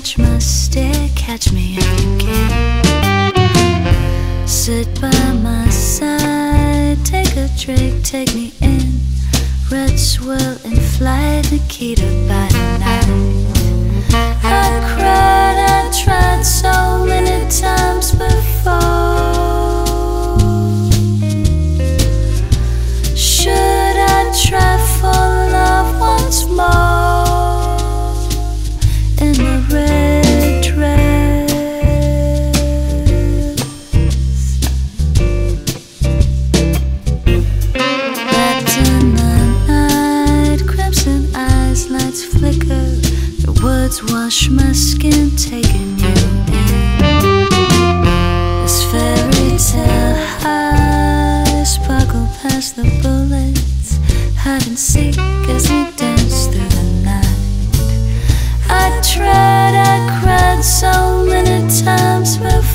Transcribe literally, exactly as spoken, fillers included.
Catch my stare, catch me if you can. Sit by my side, take a drink, take me in. Red swirl in flight, Nikita by night. I cried, I tried so many times before. Should I try for love once more? In the red dress, wrapped in the night, crimson eyes, lights flicker. The words wash my skin, taking you in. This fairy tale high, sparkle past the bullets, hide and seek as we dance through the night. I tried, I cried so many times before.